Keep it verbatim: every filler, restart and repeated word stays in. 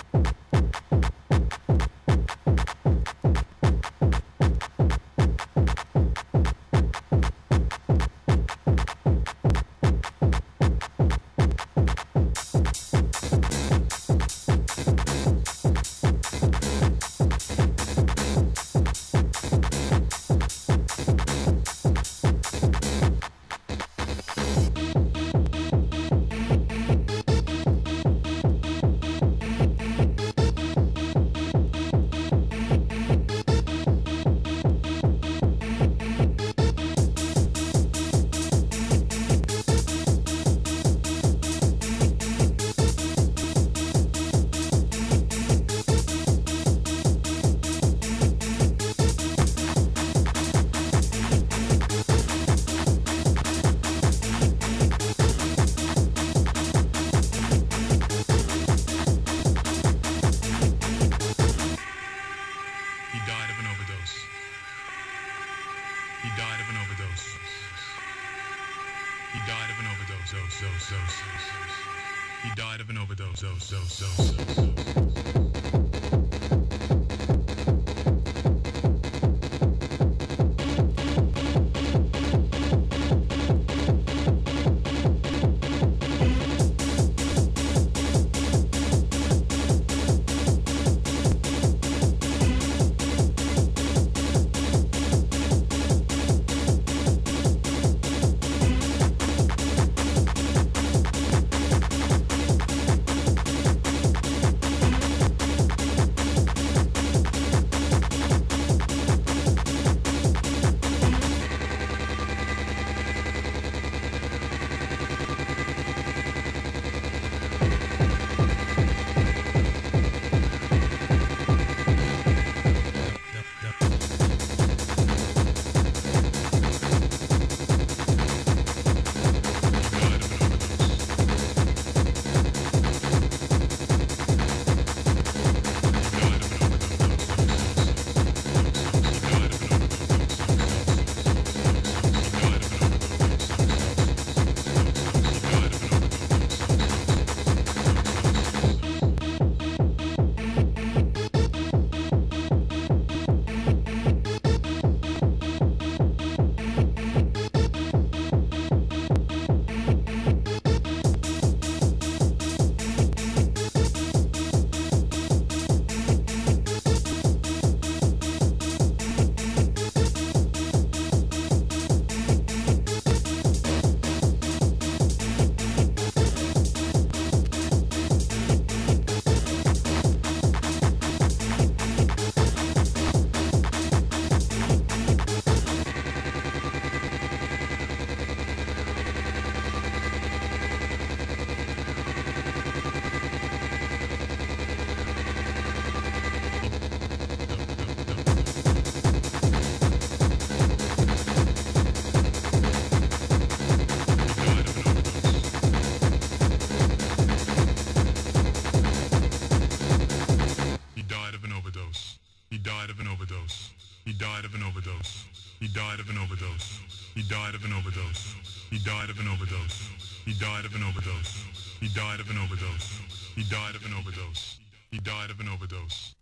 He died of an overdose. He died of an overdose. He died of an overdose. Oh, so, so, so. He died of an overdose. Oh, so, so, so. He died of an overdose. He died of an overdose. He died of an overdose. He died of an overdose. He died of an overdose. He died of an overdose. He died of an overdose. He died of an overdose. He died of an overdose.